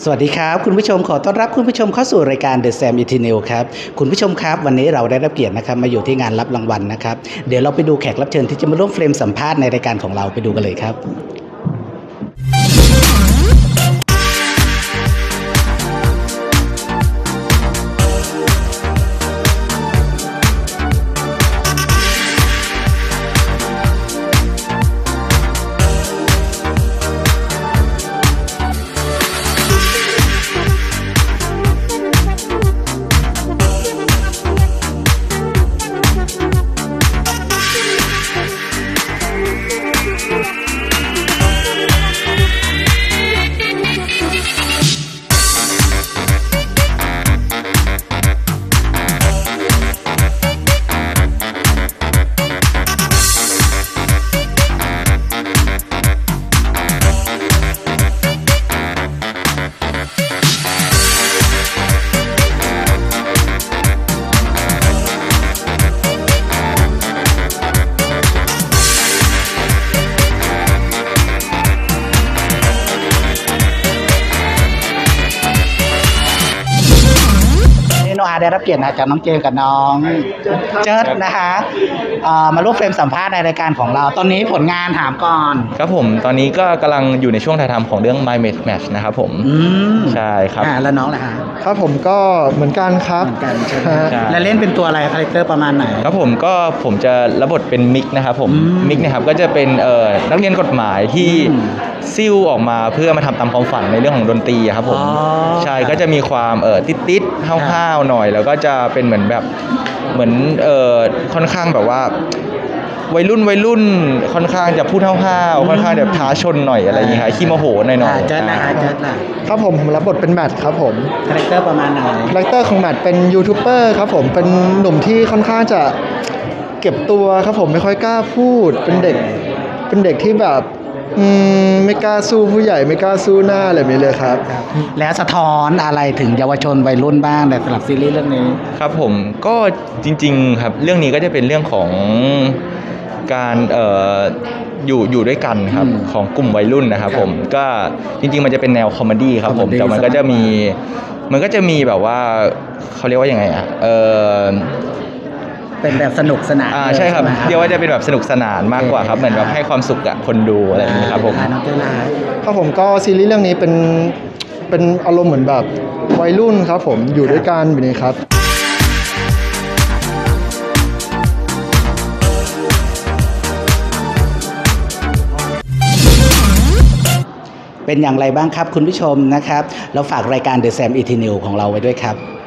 สวัสดีครับคุณผู้ชมขอต้อนรับคุณผู้ชมเข้าสู่รายการ The Sam e t i n e l ครับคุณผู้ชมครับวันนี้เราได้รับเกียรตินะครับมาอยู่ที่งานรับรางวัลนะครับเดี๋ยวเราไปดูแขกรับเชิญที่จะมาร่วมเฟรมสัมภาษณ์ในรายการของเราไปดูกันเลยครับได้รับเกียรติจากน้องเจมกับน้องเจิดนะคะมาร่วมเฟรมสัมภาษณ์ในรายการของเราตอนนี้ผลงานถามก่อนครับผมตอนนี้ก็กำลังอยู่ในช่วงถ่ายทำของเรื่อง My Match นะครับผมใช่ครับแล้วน้องล่ะฮะครับผมก็เหมือนกันครับเหมือนกันใช่ไหมแล้วเล่นเป็นตัวอะไรคาแรคเตอร์ประมาณไหนครับผมจะรับบทเป็นมิกนะครับผมมิกนะครับก็จะเป็นนักเรียนกฎหมายที่ซิ่วออกมาเพื่อมาทำตามความฝันในเรื่องของดนตรีครับผมใช่ก็จะมีความติดห้าวๆหน่อยแล้วก็จะเป็นเหมือนแบบค่อนข้างแบบว่าวัยรุ่นค่อนข้างจะพูดห้าวๆค่อนข้างจะท้าชนหน่อยอะไรอย่างเงี้ยครับขี้โมโหหน่อยๆเจิดครับผมรับบทเป็นแมทครับผมคาแรคเตอร์ประมาณไหนคาแรคเตอร์ของแมทเป็นยูทูบเบอร์ครับผมเป็นหนุ่มที่ค่อนข้างจะเก็บตัวครับผมไม่ค่อยกล้าพูดเป็นเด็กที่แบบไม่กล้าสู้ผู้ใหญ่ไม่กล้าสู้หน้าอะไรแบบนี้เลยครับแล้วสะท้อนอะไรถึงเยาวชนวัยรุ่นบ้างในสำหรับซีรีส์เรื่องนี้ครับผมก็จริงๆครับเรื่องนี้ก็จะเป็นเรื่องของการอยู่ด้วยกันครับของกลุ่มวัยรุ่นนะครับผมก็จริงๆมันจะเป็นแนวคอมเมดี้ครับผมแต่มันก็จะมีแบบว่าเขาเรียกว่ายังไงเป็นแบบสนุกสนานใช่ครับเดี๋ยวว่าจะเป็นแบบสนุกสนานมากกว่าครับเหมือนแบบให้ความสุขกับคนดูอะไรอย่างนี้ครับผมครับผมก็ซีรีส์เรื่องนี้เป็นอารมณ์เหมือนแบบวัยรุ่นครับผมอยู่ด้วยกันแบบนี้ครับเป็นอย่างไรบ้างครับคุณผู้ชมนะครับแล้วฝากรายการ The Sam e t i n e l ของเราไว้ด้วยครับ